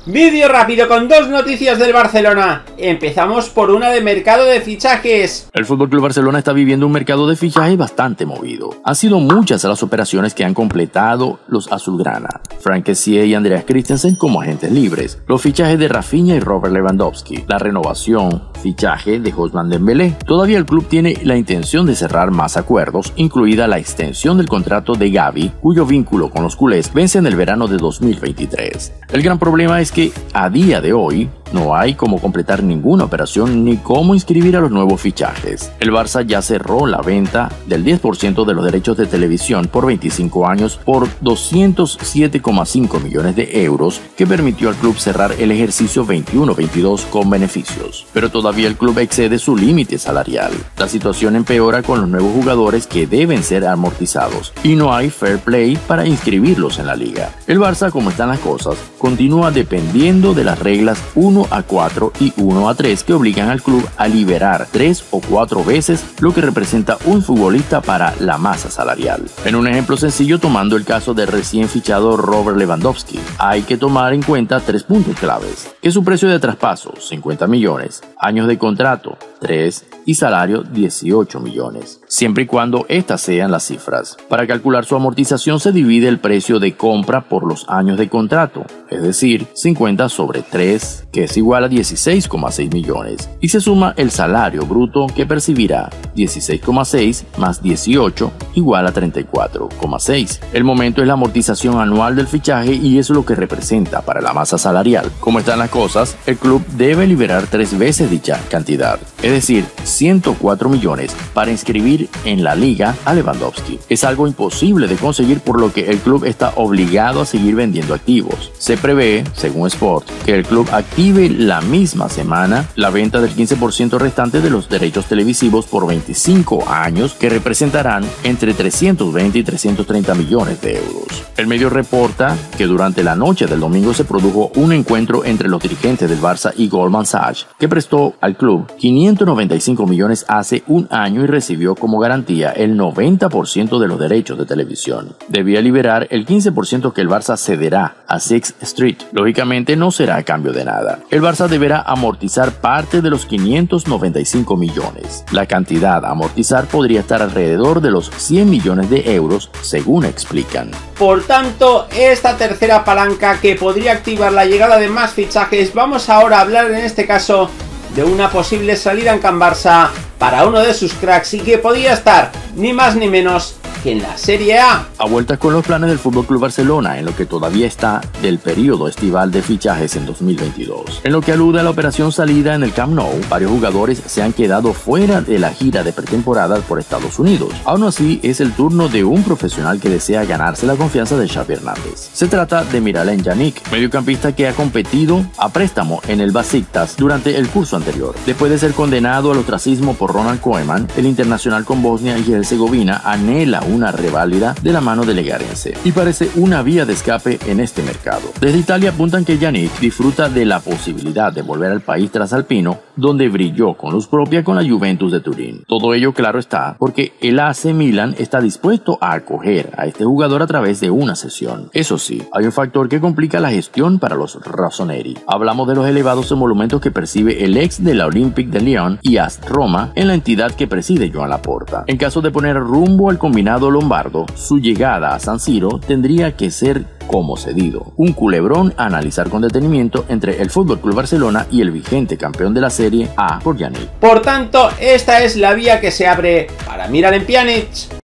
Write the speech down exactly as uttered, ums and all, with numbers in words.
Vídeo rápido con dos noticias del Barcelona. Empezamos por una de mercado de fichajes. El F C Barcelona está viviendo un mercado de fichajes bastante movido. Han sido muchas las operaciones que han completado los azulgrana. Frank Kessie y Andreas Christensen como agentes libres. Los fichajes de Rafinha y Robert Lewandowski. La renovación, fichaje de Ousmane Dembélé. Todavía el club tiene la intención de cerrar más acuerdos, incluida la extensión del contrato de Gavi, cuyo vínculo con los culés vence en el verano de dos mil veintitrés. El gran problema es que a día de hoy no hay cómo completar ninguna operación ni cómo inscribir a los nuevos fichajes. El Barça ya cerró la venta del diez por ciento de los derechos de televisión por veinticinco años por doscientos siete coma cinco millones de euros, que permitió al club cerrar el ejercicio veintiuno veintidós con beneficios. Pero todavía el club excede su límite salarial. La situación empeora con los nuevos jugadores que deben ser amortizados y no hay fair play para inscribirlos en la liga. El Barça, como están las cosas, continúa dependiendo de las reglas uno a cuatro y uno a tres que obligan al club a liberar tres o cuatro veces lo que representa un futbolista para la masa salarial. En un ejemplo sencillo, tomando el caso del recién fichado Robert Lewandowski, hay que tomar en cuenta tres puntos claves: que su precio de traspaso, cincuenta millones, años de contrato, tres, y salario, dieciocho millones, siempre y cuando estas sean las cifras. Para calcular su amortización se divide el precio de compra por los años de contrato, es decir, cincuenta sobre tres, que es igual a dieciséis coma seis millones, y se suma el salario bruto que percibirá, dieciséis coma seis más dieciocho igual a treinta y cuatro coma seis. El momento es la amortización anual del fichaje y eso es lo que representa para la masa salarial. Como están las cosas, el club debe liberar tres veces dicha cantidad, es decir, ciento cuatro millones para inscribir en la liga a Lewandowski. Es algo imposible de conseguir, por lo que el club está obligado a seguir vendiendo activos. Se prevé, según Sport, que el club active la misma semana la venta del quince por ciento restante de los derechos televisivos por veinticinco años, que representarán entre trescientos veinte y trescientos treinta millones de euros. El medio reporta que durante la noche del domingo se produjo un encuentro entre los dirigentes del Barça y Goldman Sachs, que prestó al club quinientos noventa y cinco millones hace un año y recibió como garantía el noventa por ciento de los derechos de televisión. Debía liberar el quince por ciento que el Barça cederá a Sixth Street. Lógicamente no será a cambio de nada. El Barça deberá amortizar parte de los quinientos noventa y cinco millones. La cantidad a amortizar podría estar alrededor de los cien millones de euros, según explican. Por tanto, esta tercera palanca que podría activar la llegada de más fichajes, vamos ahora a hablar en este caso de una posible salida en Can Barça para uno de sus cracks y que podría estar ni más ni menos que en la Serie A. A vueltas con los planes del F C Barcelona en lo que todavía está del periodo estival de fichajes en dos mil veintidós. En lo que alude a la operación salida en el Camp Nou, varios jugadores se han quedado fuera de la gira de pretemporada por Estados Unidos. Aún así, es el turno de un profesional que desea ganarse la confianza de Xavi Hernández. Se trata de Miralem Pjanic, mediocampista que ha competido a préstamo en el Beşiktaş durante el curso anterior. Después de ser condenado al ostracismo por Ronald Koeman, el internacional con Bosnia y Herzegovina anhela una reválida de la mano de Legarense y parece una vía de escape en este mercado. Desde Italia apuntan que Pjanic disfruta de la posibilidad de volver al país trasalpino, donde brilló con luz propia con la Juventus de Turín. Todo ello, claro está, porque el A C Milan está dispuesto a acoger a este jugador a través de una cesión. Eso sí, hay un factor que complica la gestión para los rossoneri. Hablamos de los elevados emolumentos que percibe el ex de la Olympique de Lyon y A S Roma en la entidad que preside Joan Laporta. En caso de poner rumbo al combinado lombardo, su llegada a San Siro tendría que ser como cedido. Un culebrón a analizar con detenimiento entre el F C Barcelona y el vigente campeón de la Serie A por Pjanic. Por tanto, esta es la vía que se abre para Miralem Pjanic.